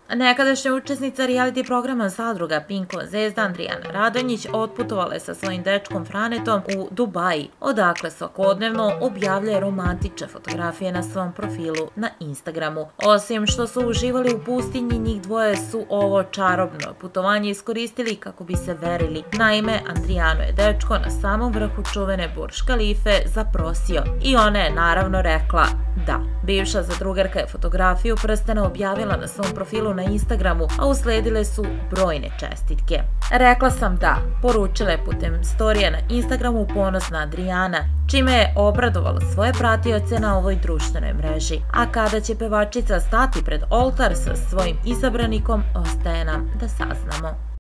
Nekadašnja učesnica reality programa Zadruga Pinko zvezda Andrijana Radonjić otputovala je sa svojim dečkom Franetom u Dubaji, odakle svakodnevno objavljuje romantične fotografije na svom profilu na Instagramu. Osim što su uživali u pustinji, njih dvoje su ovo čarobno putovanje iskoristili kako bi se verili. Naime, Andrijanu je dečko na samom vrhu čuvene Burj Khalife zaprosio i ona je naravno rekla da. Bivša zadrugarka je fotografiju prstena objavila na svom profilu na Instagramu, a usledile su brojne čestitke. Rekla sam da, poručila je putem storija na Instagramu ponosna Andrijana, čime je obradovala svoje pratioce na ovoj društvenoj mreži. A kada će pevačica stati pred oltar sa svojim izabranikom, ostaje nam da saznamo.